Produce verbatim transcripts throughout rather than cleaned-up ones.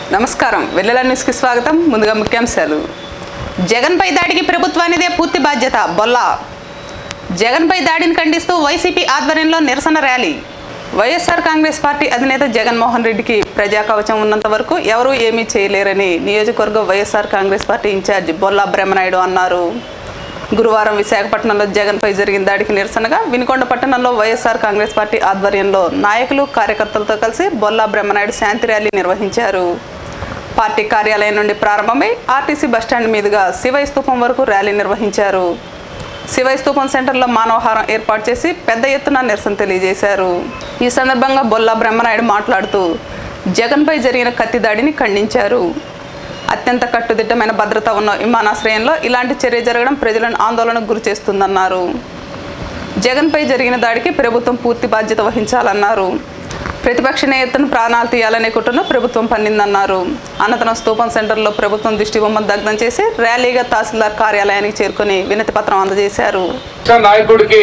నమస్కారం వెల్లెల న్యూస్ కి స్వాగతం. ముందుగా ముఖ్యాంశాలు. జగన్ పై దాడికి ప్రభుత్వానిదే పూర్తి బాధ్యత బొల్లా. జగన్ పై దాడిని ఖండిస్తూ వైసీపీ ఆధ్వర్యంలో నిరసన ర్యాలీ. వైఎస్ఆర్ కాంగ్రెస్ పార్టీ అధినేత జగన్మోహన్ రెడ్డికి ప్రజా కవచం ఉన్నంత వరకు ఎవరూ ఏమీ చేయలేరని నియోజకవర్గ వైఎస్ఆర్ కాంగ్రెస్ పార్టీ ఇన్ఛార్జి బొల్లా బ్రహ్మనాయుడు అన్నారు. గురువారం విశాఖపట్నంలో జగన్పై జరిగిన దాడికి నిరసనగా వినుకొండ పట్టణంలో వైఎస్ఆర్ కాంగ్రెస్ పార్టీ ఆధ్వర్యంలో నాయకులు కార్యకర్తలతో కలిసి బొల్లా బ్రహ్మనాయుడు శాంతి ర్యాలీ నిర్వహించారు. పార్టీ కార్యాలయం నుండి ప్రారంభమై ఆర్టీసీ బస్టాండ్ మీదుగా శివయ్య స్తూపం వరకు ర్యాలీ నిర్వహించారు. శివయ్య స్తూపం సెంటర్లో మానవహారం ఏర్పాటు చేసి పెద్ద ఎత్తున నిరసన తెలియజేశారు. ఈ సందర్భంగా బొల్లా బ్రహ్మనాయుడు మాట్లాడుతూ జగన్పై జరిగిన కత్తి దాడిని ఖండించారు. అత్యంత కట్టుదిట్టమైన భద్రత ఉన్న విమానాశ్రయంలో ఇలాంటి చర్య జరగడం ప్రజలను ఆందోళనకు గురి చేస్తుందన్నారు. జగన్పై జరిగిన దాడికి ప్రభుత్వం పూర్తి బాధ్యత వహించాలన్నారు. ప్రతిపక్ష నేతను ప్రాణాలు తీయాలనే కుట్రను ప్రభుత్వం పన్నిందన్నారు. అనంతరం స్తూపం సెంటర్లో ప్రభుత్వం దిష్టి బొమ్మను దగ్ధం చేసి ర్యాలీగా తహసీల్దార్ కార్యాలయానికి చేరుకుని వినతి పత్రం అందజేశారు. నాయకుడికి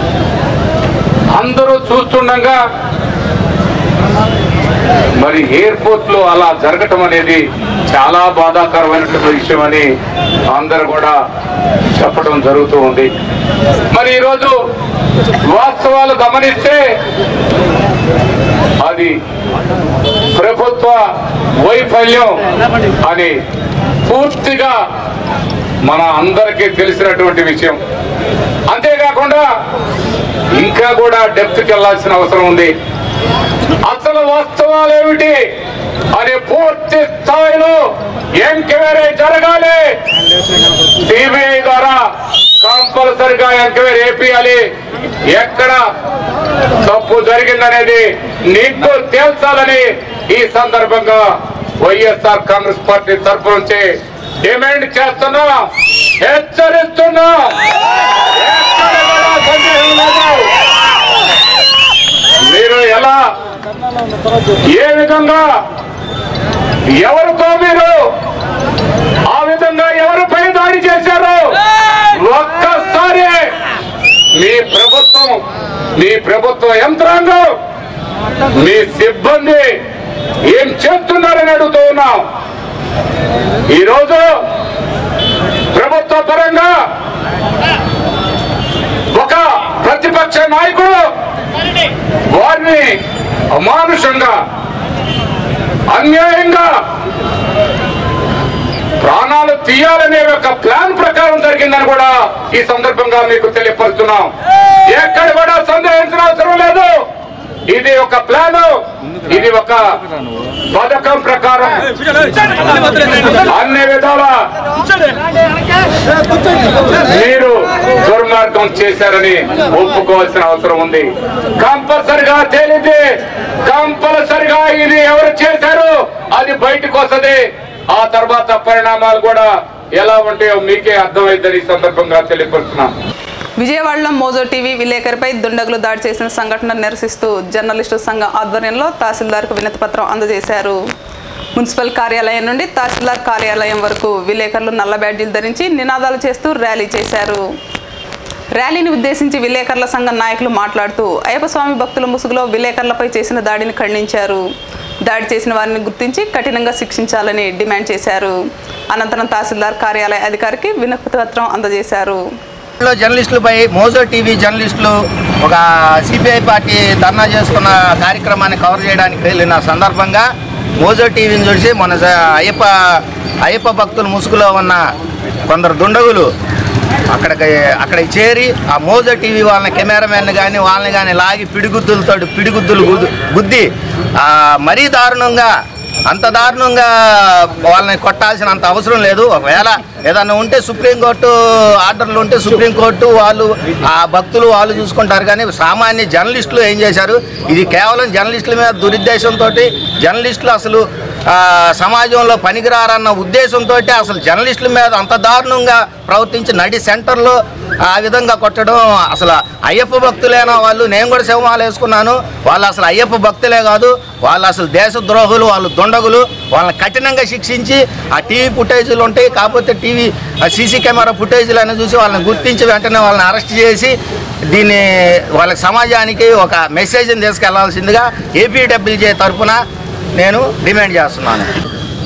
అందరూ చూస్తుండగా మరి ఎయిర్పోర్ట్ లో అలా జరగటం అనేది చాలా బాధాకరమైనటువంటి విషయం అని అందరూ కూడా చెప్పడం జరుగుతూ ఉంది. మరి ఈరోజు వాస్తవాలు గమనిస్తే అది ప్రభుత్వ వైఫల్యం అని పూర్తిగా మన అందరికీ తెలిసినటువంటి విషయం. అంతేకాకుండా ఇంకా కూడా డెప్త్కి వెళ్ళాల్సిన అవసరం ఉంది. అసలు వాస్తవాలు ఏమిటి అనే పూర్తి స్థాయిలో ఎంక్వైరీ జరగాలి. సిబిఐ ద్వారా కంపల్సరిగా ఎంక్వైరీ చేయాలి. ఎక్కడ తప్పు జరిగిందనేది నీకు తేల్చాలని ఈ సందర్భంగా వైఎస్ఆర్ కాంగ్రెస్ పార్టీ తరఫు నుంచి డిమాండ్ చేస్తున్నా, హెచ్చరిస్తున్నా. మీరు ఎలా ఏ విధంగా ఎవరితో మీరు ఆ విధంగా ఎవరిపై దాడి చేశారు ఒక్కసారి మీ ప్రభుత్వం మీ ప్రభుత్వ యంత్రాంగం మీ సిబ్బంది ఏం చేస్తున్నారని అడుగుతూ ఉన్నాం. ఈరోజు ప్రభుత్వ పరంగా ఒక ప్రతిపక్ష నాయకుడు వారిని అమానుషంగా అన్యాయంగా ప్రాణాలు తీయాలనే ఒక ప్లాన్ ప్రకారం జరిగిందని కూడా ఈ సందర్భంగా మీకు తెలియపరుస్తున్నాం. ఎక్కడ కూడా సందేహించిన అవసరం లేదు. ఇది ఒక ప్లాన్, ఇది ఒక పథకం ప్రకారం అన్ని విధాల మీరు దుర్మార్గం చేశారని ఒప్పుకోవాల్సిన అవసరం ఉంది. కంపల్సరిగా తేలితే కంపల్సరిగా ఇది ఎవరు చేశారు అది బయటకు వస్తుంది. ఆ తర్వాత పరిణామాలు కూడా ఎలా ఉంటాయో మీకే అర్థమైందని ఈ సందర్భంగా తెలియపరుస్తున్నాం. విజయవాడలో మోజో టీవీ విలేకరిపై దుండగులు దాడి చేసిన సంఘటన నిరసిస్తూ జర్నలిస్టు సంఘం ఆధ్వర్యంలో తహసీల్దార్కు వినతి పత్రం అందజేశారు. మున్సిపల్ కార్యాలయం నుండి తహసీల్దార్ కార్యాలయం వరకు విలేకరులు నల్ల బ్యాడ్జీలు ధరించి నినాదాలు చేస్తూ ర్యాలీ చేశారు. ర్యాలీని ఉద్దేశించి విలేకరుల సంఘం నాయకులు మాట్లాడుతూ అయ్యప్ప స్వామి భక్తుల ముసుగులో విలేకరులపై చేసిన దాడిని ఖండించారు. దాడి చేసిన వారిని గుర్తించి కఠినంగా శిక్షించాలని డిమాండ్ చేశారు. అనంతరం తహసీల్దార్ కార్యాలయ అధికారికి వినతి పత్రం అందజేశారు. జర్నలిస్టులపై మోజో టీవీ జర్నలిస్టులు ఒక సిపిఐ పార్టీ ధర్నా చేసుకున్న కార్యక్రమాన్ని కవర్ చేయడానికి వెళ్ళిన సందర్భంగా మోజో టీవీని చూసి మన అయ్యప్ప అయ్యప్ప భక్తుల ముసుగులో ఉన్న కొందరు దుండగులు అక్కడికి అక్కడికి చేరి ఆ మోజో టీవీ వాళ్ళని కెమెరామెన్ కానీ వాళ్ళని కానీ లాగి పిడిగుద్దులతో పిడిగుద్దులు గుద్ది మరీ దారుణంగా అంత దారుణంగా వాళ్ళని కొట్టాల్సిన అంత అవసరం లేదు. ఒకవేళ ఏదన్నా ఉంటే సుప్రీంకోర్టు ఆర్డర్లు ఉంటే సుప్రీంకోర్టు వాళ్ళు ఆ భక్తులు వాళ్ళు చూసుకుంటారు. కానీ సామాన్య జర్నలిస్టులు ఏం చేశారు, ఇది కేవలం జర్నలిస్టుల మీద దురుద్దేశంతో జర్నలిస్టులు అసలు సమాజంలో పనికిరారన్న ఉద్దేశంతో అసలు జర్నలిస్టుల మీద అంత దారుణంగా ప్రవర్తించి నడి సెంటర్లో ఆ విధంగా కొట్టడం అసలు అయ్యప్ప భక్తులేనా వాళ్ళు? నేను కూడా శవమాల వేసుకున్నాను. వాళ్ళు అసలు అయ్యప్ప భక్తులే కాదు, వాళ్ళు అసలు దేశద్రోహులు, వాళ్ళు దుండగులు. వాళ్ళని కఠినంగా శిక్షించి ఆ టీవీ ఫుటేజీలు ఉంటాయి, కాకపోతే టీవీ సీసీ కెమెరా ఫుటేజీలు అని చూసి వాళ్ళని గుర్తించి వెంటనే వాళ్ళని అరెస్ట్ చేసి దీన్ని వాళ్ళకి సమాజానికి ఒక మెసేజ్ని తీసుకెళ్లాల్సిందిగా ఏపీడబ్ల్యూజే తరఫున నేను డిమాండ్ చేస్తున్నాను.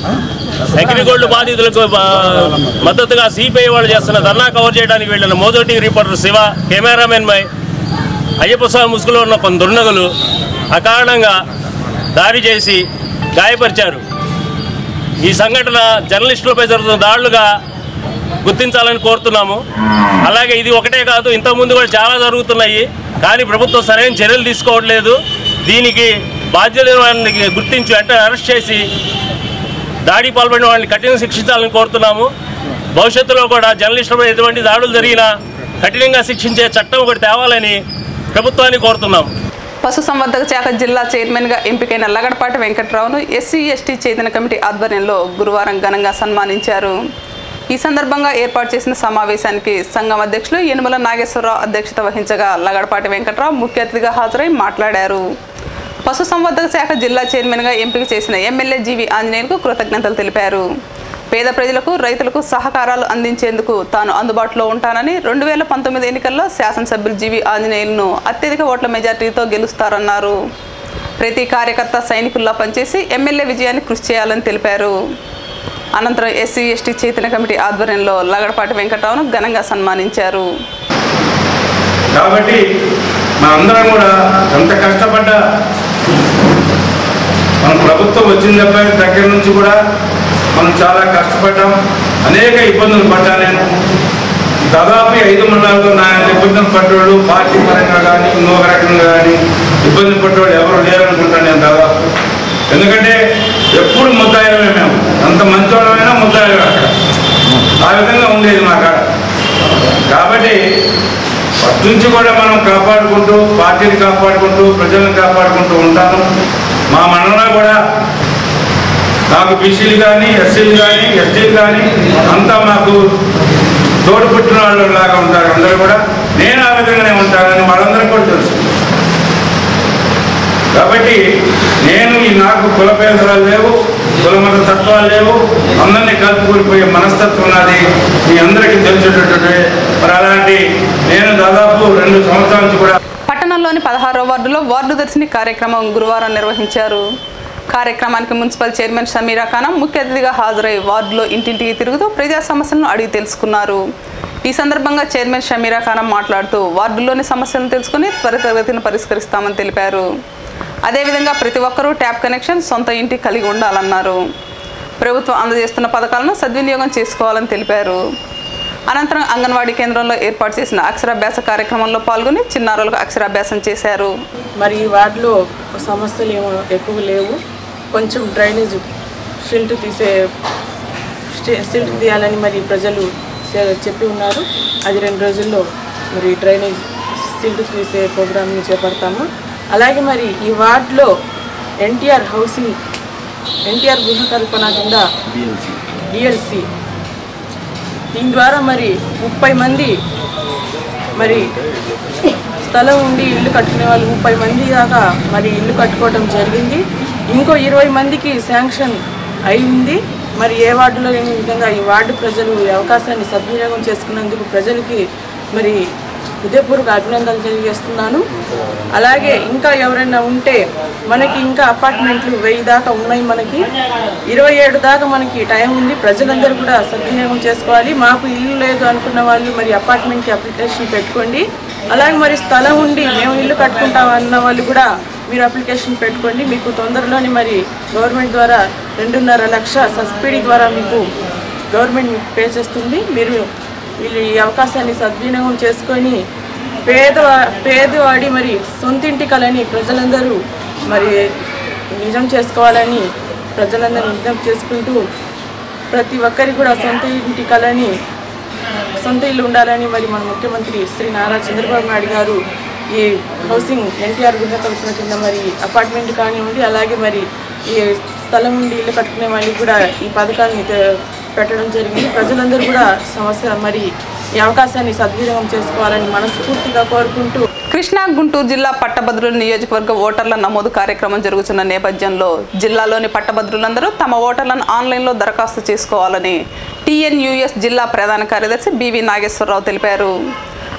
అగ్రిగోల్డ్ బాధితులకు మద్దతుగా సిపిఐ వాళ్ళు చేస్తున్న ధర్నా కవర్ చేయడానికి వెళ్ళిన Mojo TV reporter Siva, cameraman మై అయ్యప్ప స్వామి ముసుగులో ఉన్న కొన్ని దుర్నగలు అకారణంగా దాడి చేసి గాయపరిచారు. ఈ సంఘటన జర్నలిస్టులపై జరుగుతున్న దాడులుగా గుర్తించాలని కోరుతున్నాము. అలాగే ఇది ఒకటే కాదు, ఇంతకుముందు కూడా చాలా జరుగుతున్నాయి, కానీ ప్రభుత్వం సరైన చర్యలు తీసుకోవట్లేదు. దీనికి బాధ్యులని గుర్తించి వెంటనే అరెస్ట్ చేసి దాడి పాల్పడిన వాళ్ళని కఠినంగా శిక్షించాలని కోరుతున్నాము. భవిష్యత్తులో కూడా జర్నలిస్టులపై ఎటువంటి దాడులు జరిగినా కఠినంగా శిక్షించే చట్టం ఒకటి తేవాలని ప్రభుత్వాన్ని కోరుతున్నాం. పశుసంవర్ధక శాఖ జిల్లా చైర్మన్గా ఎంపికైన లగడపాటి వెంకట్రావును ఎస్సీ ఎస్టీ చైతన్య కమిటీ ఆధ్వర్యంలో గురువారం ఘనంగా సన్మానించారు. ఈ సందర్భంగా ఏర్పాటు చేసిన సమావేశానికి సంఘం అధ్యక్షులు యనుమల నాగేశ్వరరావు అధ్యక్షత వహించగా లగడపాటి వెంకట్రావు ముఖ్య అతిథిగా హాజరై మాట్లాడారు. పశుసంవర్ధక శాఖ జిల్లా చైర్మన్గా ఎంపిక చేసిన ఎమ్మెల్యే జీవి ఆంజనేయులకు కృతజ్ఞతలు తెలిపారు. పేద ప్రజలకు, రైతులకు సహకారాలు అందించేందుకు తాను అందుబాటులో ఉంటానని, రెండు వేల పంతొమ్మిది ఎన్నికల్లో శాసనసభ్యులు జీవి ఆంజనేయులను అత్యధిక ఓట్ల మెజార్టీతో గెలుస్తారన్నారు. ప్రతి కార్యకర్త సైనికుల్లా పనిచేసి ఎమ్మెల్యే విజయాన్ని కృషి చేయాలని తెలిపారు. అనంతరం ఎస్సీ ఎస్టీ చైతన్య కమిటీ ఆధ్వర్యంలో లగడపాటి వెంకట్రావును ఘనంగా సన్మానించారు. కాబట్టి మనందరం కూడా ఎంత కష్టపడ్డా మన ప్రభుత్వం వచ్చిన దగ్గర నుంచి కూడా మనం చాలా కష్టపడ్డాం, అనేక ఇబ్బందులు పడ్డా. నేను దాదాపు ఐదు మండలాల్లో నా ఇబ్బందులు పడ్డవాళ్ళు పార్టీ పరంగా కానీ ఇంకొక రకంగా కానీ ఇబ్బంది పడ్డవాళ్ళు ఎవరు లేరనుకుంటాను నేను దాదాపు. ఎందుకంటే ఎప్పుడు ముద్దాయిలమే, మేము అంత మంచోళ్ళమైనా ముద్దాయిలమే అక్కడ, ఆ విధంగా ఉండేది మా కాడ. కాబట్టి ఫస్ట్ నుంచి కూడా మనం కాపాడుకుంటూ, పార్టీని కాపాడుకుంటూ, ప్రజలను కాపాడుకుంటూ ఉంటాను. మా మండలంలో కూడా నాకు బీసీలు కానీ, ఎస్సీలు కానీ, ఎస్టీలు కానీ అంతా మాకు తోడు పుట్టిన వాళ్ళు లాగా ఉంటారు అందరూ కూడా. నేను ఆ విధంగానే ఉంటానని వాళ్ళందరికీ కూడా తెలుసు. కాబట్టి నేను ఈ నాకు కుల భేదాలు లేవు, కులమత తత్వాలు లేవు, అందరినీ కలుపుకొనిపోయే మనస్తత్వం నాది మీ అందరికీ తెలిసేటటువంటి. మరి అలాంటి నేను దాదాపు రెండు సంవత్సరాల నుంచి కూడా. పట్టణంలోని పదహారో వార్డులో వార్డు దర్శిని కార్యక్రమం గురువారం నిర్వహించారు. కార్యక్రమానికి మున్సిపల్ చైర్మన్ షమీరా ఖానం ముఖ్య అతిథిగా హాజరై వార్డులో ఇంటింటికి తిరుగుతూ ప్రజా సమస్యలను అడిగి తెలుసుకున్నారు. ఈ సందర్భంగా చైర్మన్ షమీరా ఖానం మాట్లాడుతూ వార్డుల్లోని సమస్యలను తెలుసుకుని త్వరితగతిన పరిష్కరిస్తామని తెలిపారు. అదేవిధంగా ప్రతి ఒక్కరూ ట్యాప్ కనెక్షన్ సొంత ఇంటి కలిగి ఉండాలన్నారు. ప్రభుత్వం అందజేస్తున్న పథకాలను సద్వినియోగం చేసుకోవాలని తెలిపారు. అనంతరం అంగన్వాడీ కేంద్రంలో ఏర్పాటు చేసిన అక్షరాభ్యాస కార్యక్రమంలో పాల్గొని చిన్నారులకు అక్షరాభ్యాసం చేశారు. మరి ఈ వార్డులో సమస్యలు ఏమో ఎక్కువ లేవు. కొంచెం డ్రైనేజ్ సిల్ట్ తీసే సిల్ట్ తీయాలని మరి ప్రజలు చెప్పి ఉన్నారు. అది రెండు రోజుల్లో మరి డ్రైనేజ్ సిల్ట్ తీసే ప్రోగ్రామ్ని చేపడతాము. అలాగే మరి ఈ వార్డులో ఎన్టీఆర్ హౌసింగ్ ఎన్టీఆర్ గృహ కల్పన కింద బిఎల్సి దీని ద్వారా మరి ముప్పై మంది మరి స్థలం ఉండి ఇల్లు కట్టుకునే వాళ్ళు ముప్పై మంది దాకా మరి ఇల్లు కట్టుకోవడం జరిగింది. ఇంకో ఇరవై మందికి శాంక్షన్ అయింది. మరి ఏ వార్డులో లేని విధంగా ఈ వార్డు ప్రజలు ఈ అవకాశాన్ని సద్వినియోగం చేసుకున్నందుకు ప్రజలకి మరి హృదయపూర్వక అభినందనలు తెలియజేస్తున్నాను. అలాగే ఇంకా ఎవరైనా ఉంటే మనకి ఇంకా అపార్ట్మెంట్లు వెయ్యి దాకా ఉన్నాయి. మనకి ఇరవై ఏడు దాకా మనకి టైం ఉంది. ప్రజలందరూ కూడా సద్వినియోగం చేసుకోవాలి. మాకు ఇల్లు లేదు అనుకున్న వాళ్ళు మరి అపార్ట్మెంట్కి అప్లికేషన్ పెట్టుకోండి. అలాగే మరి స్థలం ఉండి మేము ఇల్లు కట్టుకుంటాం అన్న వాళ్ళు కూడా మీరు అప్లికేషన్ పెట్టుకోండి. మీకు తొందరలోనే మరి గవర్నమెంట్ ద్వారా రెండున్నర లక్ష సబ్సిడీ ద్వారా మీకు గవర్నమెంట్ మీకు పే చేస్తుంది. మీరు వీళ్ళు ఈ అవకాశాన్ని సద్వినియోగం చేసుకొని పేద పేదవాడి మరి సొంతింటి కలని ప్రజలందరూ మరి నిజం చేసుకోవాలని ప్రజలందరూ నిజం చేసుకుంటూ ప్రతి ఒక్కరికి కూడా సొంత ఇంటి కలని సొంత ఇల్లు ఉండాలని మరి మన ముఖ్యమంత్రి శ్రీ నారా చంద్రబాబు నాయుడు గారు ఈ హౌసింగ్ ఎన్టీఆర్ గృహ కల్పన కింద మరి అపార్ట్మెంట్ కానివ్వండి, అలాగే మరి ఈ స్థలం ఉండి ఇల్లు కట్టుకునే వాళ్ళకి కూడా ఈ పథకాన్ని పెట్టడం జరిగింది. ప్రజలందరూ కూడా సమస్య మరి ఈ అవకాశాన్ని సద్వినియోగం చేసుకోవాలని మనస్ఫూర్తిగా కోరుకుంటూ. కృష్ణా గుంటూరు జిల్లా పట్టభద్రుల నియోజకవర్గ ఓటర్ల నమోదు కార్యక్రమం జరుగుతున్న నేపథ్యంలో జిల్లాలోని పట్టభద్రులందరూ తమ ఓటర్లను ఆన్లైన్లో దరఖాస్తు చేసుకోవాలని టీఎన్యూఎస్ జిల్లా ప్రధాన కార్యదర్శి బివి నాగేశ్వరరావు తెలిపారు.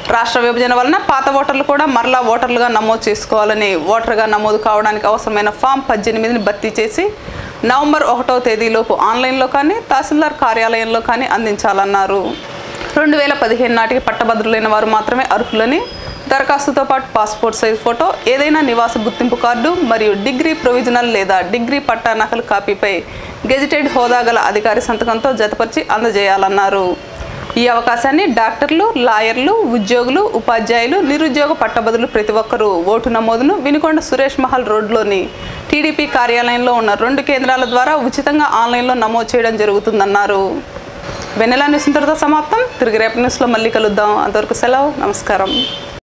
రాష్ట్ర విభజన వలన పాత ఓటర్లు కూడా మరలా ఓటర్లుగా నమోదు చేసుకోవాలని, ఓటర్గా నమోదు కావడానికి అవసరమైన ఫామ్ పద్దెనిమిదిని భర్తీ చేసి నవంబర్ ఒకటవ తేదీలోపు ఆన్లైన్లో కానీ తహసీల్దార్ కార్యాలయంలో కానీ అందించాలన్నారు. రెండు వేల పదిహేను నాటికి పట్టభద్రులైన వారు మాత్రమే అర్హులని, దరఖాస్తుతో పాటు పాస్పోర్ట్ సైజ్ ఫోటో, ఏదైనా నివాస గుర్తింపు కార్డు మరియు డిగ్రీ ప్రొవిజనల్ లేదా డిగ్రీ పట్టా నకలు కాపీపై గెజిటెడ్ హోదా గల అధికారి సంతకంతో జతపరిచి అందజేయాలన్నారు. ఈ అవకాశాన్ని డాక్టర్లు, లాయర్లు, ఉద్యోగులు, ఉపాధ్యాయులు, నిరుద్యోగ పట్టభద్రులు ప్రతి ఒక్కరూ ఓటు నమోదును వినుకొండ సురేష్ మహల్ రోడ్లోని టీడీపీ కార్యాలయంలో ఉన్న రెండు కేంద్రాల ద్వారా ఉచితంగా ఆన్లైన్లో నమోదు చేయడం జరుగుతుందన్నారు. వెన్నెల న్యూస్ ఇంతటితో సమాప్తం. తిరిగి రేపు న్యూస్లో మళ్ళీ కలుద్దాం. అంతవరకు సెలవు. నమస్కారం.